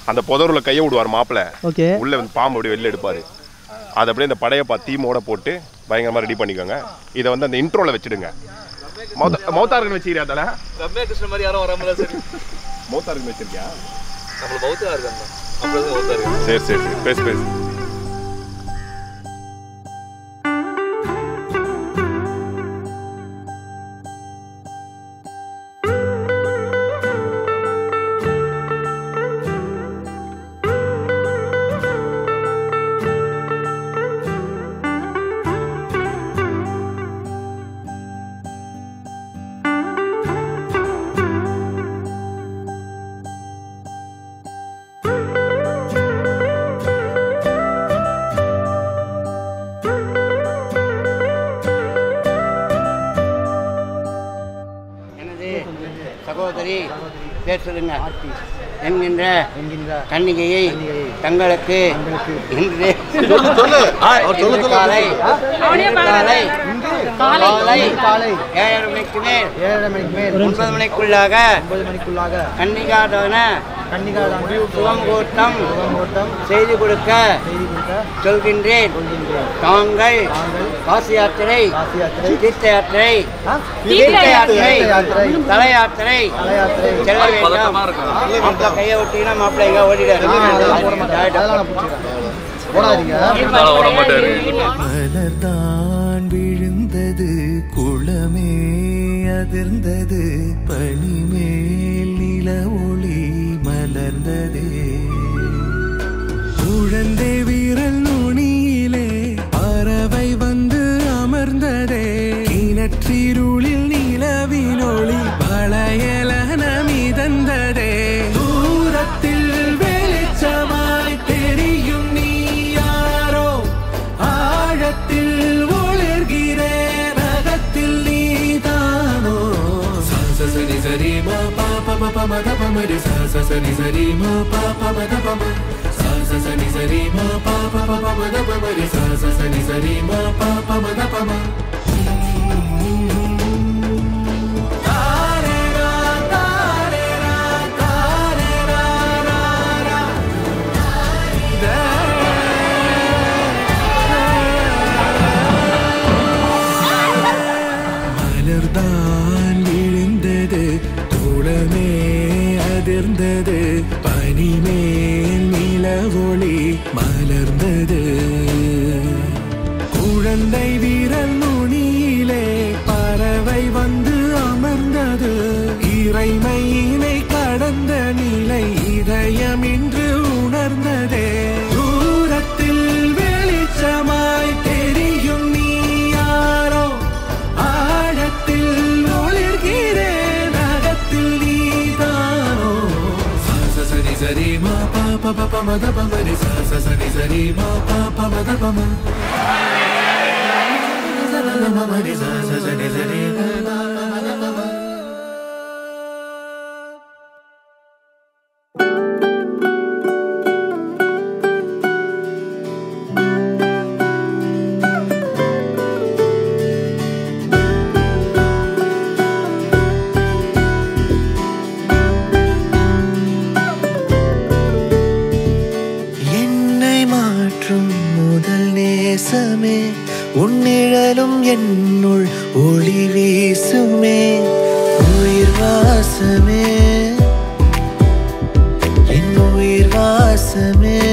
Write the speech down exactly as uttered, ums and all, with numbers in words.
அந்த புதருல கையை விடுவார் மாப்பிள்ள. ஓகே. உள்ள வந்து பாம்பு அப்படியே வெளில எடுப்பாரு. அதை அப்படியே இந்த படையப்பா தீமோட போட்டு பயங்கரமா ரெடி பண்ணிக்கோங்க. இதை வந்து அந்த இன்ட்ரோல வச்சிடுங்க. மௌத்தார்கன் வச்சுக்கிறியா தல? ரம்யா கிருஷ்ண மாதிரி யாரும் வராமல சரி. மௌத்தார்கன் வச்சிருக்கியா? நம்ம மௌத்தார்கன் தான். அப்படியே மௌத்தார்கன். சரி சரி சரி. பேசு பேசு. சகோதரி பேசுதுங்க என்கின்ற கன்னிகையை தங்களுக்கு இன்று காலை காலை ஏழரை மணிக்கு மேல் ஏழரை மணிக்கு மேல் ஒன்பது மணிக்குள்ளாக ஒன்பது மணிக்குள்ளாக கன்னிகாதான சுகமுகூர்த்தம் செய்து கொடுக்க சொல்கின்றேன். தாங்கள் காசி யாத்திரை தீர்த்த யாத்திரை தீர்த்த யாத்திரை தல யாத்திரை செல்ல வேண்டும். மாப்பிள்ள கையை விட்டீங்கன்னா மாப்பிள்ள எங்க ஓடிடாரு. மலர்தான் விழுந்தது குளமே அதிர்ந்தது பனிமேல் நில ஒளி மலர்ந்ததே குழந்தை வீரல் நுனியிலே பறவை வந்து அமர்ந்ததே கிணற்றிருளில் நிலவினொளி பழையலன மிதந்ததே தூரத்தில் வெளிச்சமாய் தெரியும் நீ யாரோ ஆழத்தில் ஒளிர்கிறேன் அகத்தில் நீதானோ சரி சரி மா பாப பப மத பமரி சரி சரி மா பாப மத பம சரி சரி மா பாப பப மத பமரி சரி சரி மா பாப மத பம மலர்தான் விழுந்தது தோளமே அதிர்ந்தது பனிமேல் நில ஒளி மலர்ந்தது குழந்தை வீரல் நுனியிலே பறவை வந்து அமர்ந்தது இறைமையினை கடந்த நிலை இதயம் இன்று உணர்ந்ததே தூரத்தில் வெளிச்சமாய் தெரியும் நீ யாரோ ஆழத்தில் ஒளிர்கிறேன் அகத்தில் நீதானோ சரி சரி மா பாப பப மத பமரி சரி சரி மா பாப மத பம மமரி சரி சரி உன்னிழலும் என்னுள் ஒளி வீசுமே உயிர் வாசமே என் உயிர் வாசமே